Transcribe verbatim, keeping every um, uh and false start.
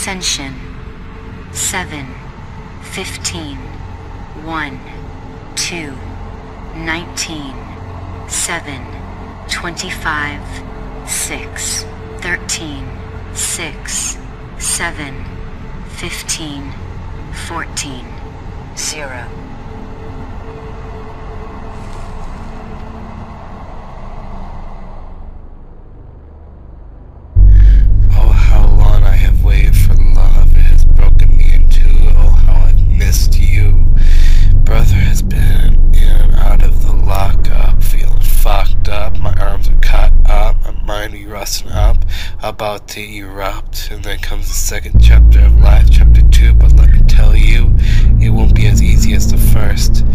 Ascension. seven, fifteen, one, two, nineteen, seven, twenty-five, six, thirteen, six, seven, fifteen, fourteen, zero. Oh, how long I have waited for love. It has broken me in two. Oh, how I've missed you. Brother has been in and out of the lockup, feeling fucked up. My arms are cut up, my mind is rusting up, about to erupt. And then comes the second chapter of life, chapter two. But let me tell you, it won't be as easy as the first.